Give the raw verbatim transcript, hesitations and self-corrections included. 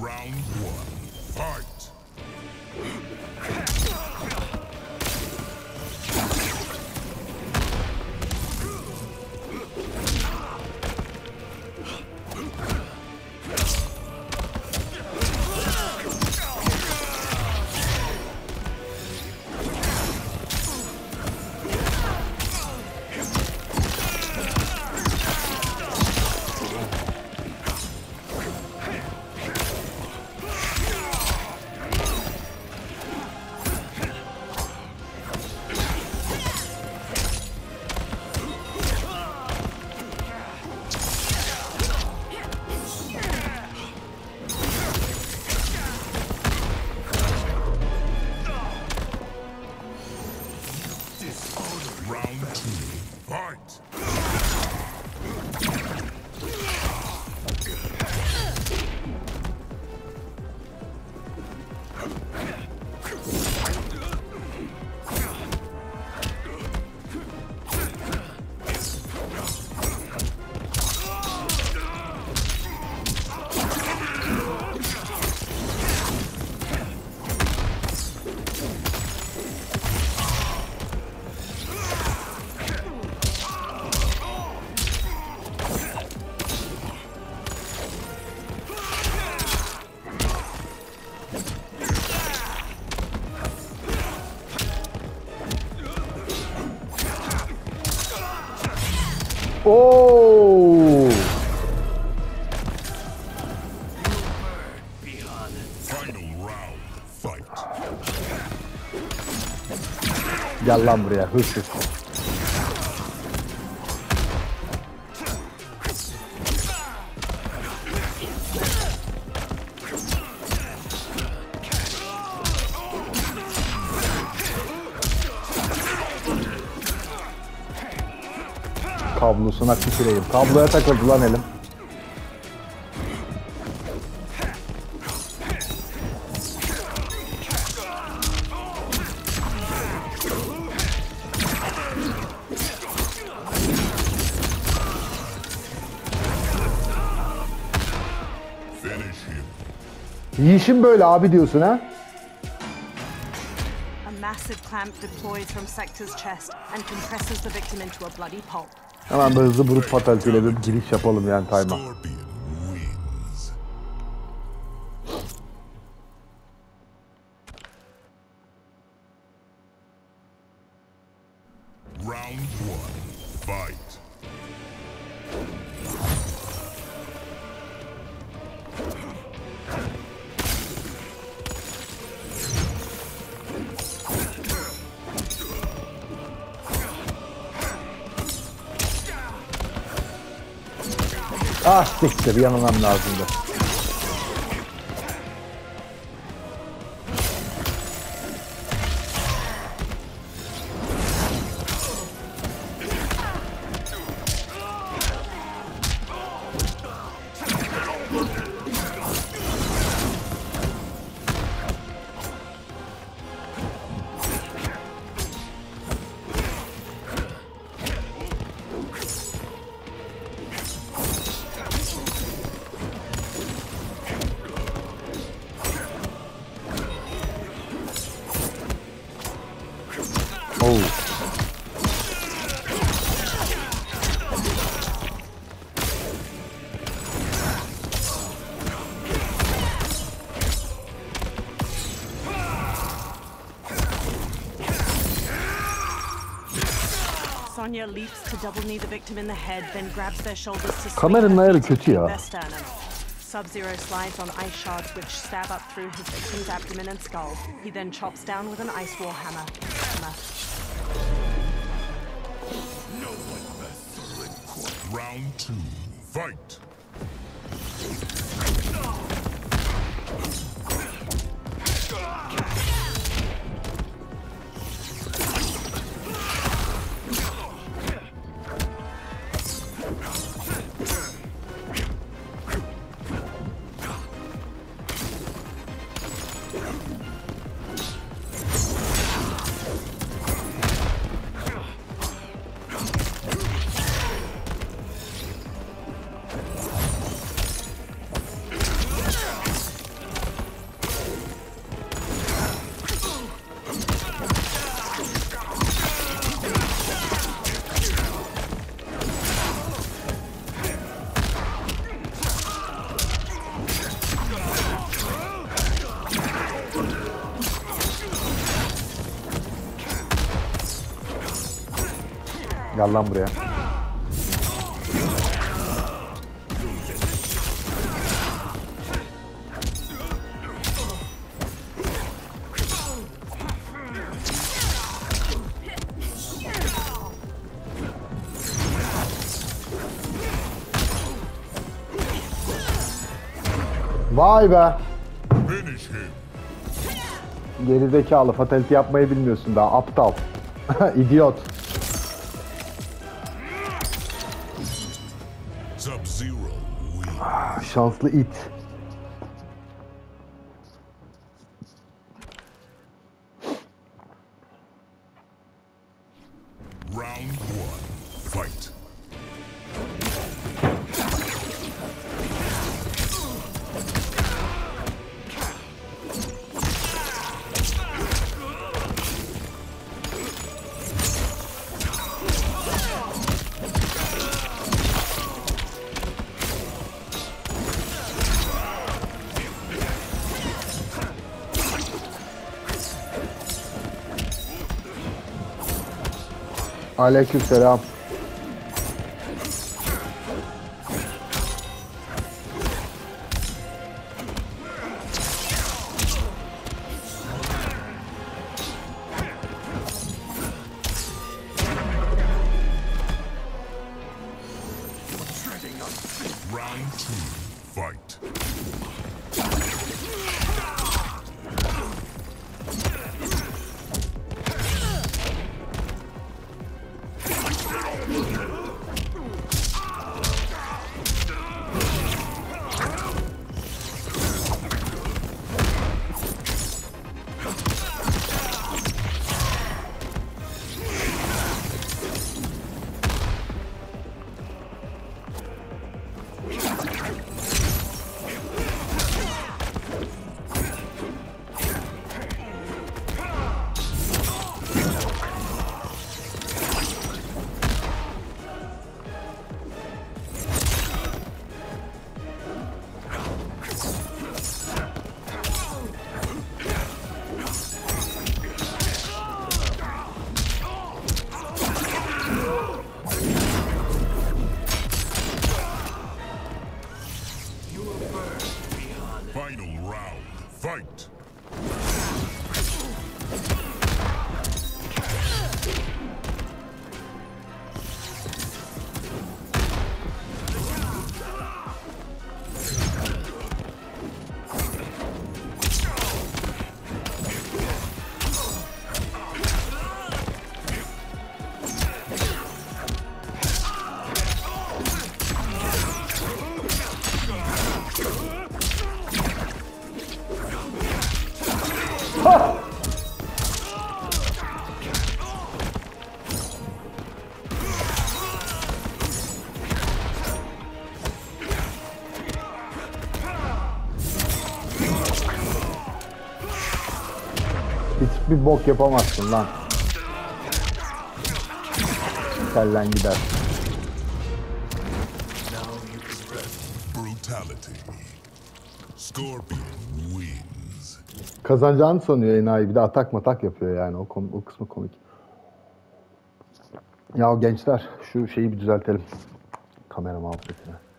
Round one, fight! Round two, fight! Oo! Final round, fight! Gel lan buraya hırsız. Kablosuna tüküreyim. Kabloya takıldı lan elim. Yiyişim böyle abi diyorsun ha? A massive clamp deploys from Sector's chest and compresses the victim into a bloody pulp. Hemen bir hızlı brut fataliteyle bir giriş yapalım yani time'a. Scorpion wins. Round one, fight! Ah siktir yanılmam lazımdı. Oh. Sonya leaps to double knee the victim in the head, then grabs their shoulders to swing Kameranın her ayarı feet kötü into ya. their sternum. Sub-Zero slides on ice shards which stab up through his victim's abdomen and skull. He then chops down with an ice war hammer. hammer. Round two, fight! Gel lan buraya. Vay be. Finish him. Gerizekalı, fatality yapmayı bilmiyorsun daha, aptal. İdiot. Sub-Zero wins. Şanslı it. Round one. Fight. Aleykümselam. Round two. Fight. Final round. Fight. Hiçbir bok yapamazsın lan. Kellen gider. Brutality. Scorpion wins. Kazanacağını sanıyor enayi, bir de atak matak yapıyor yani, o, kom- o kısmı komik. Ya gençler, şu şeyi bir düzeltelim. Kamera muhabbetine.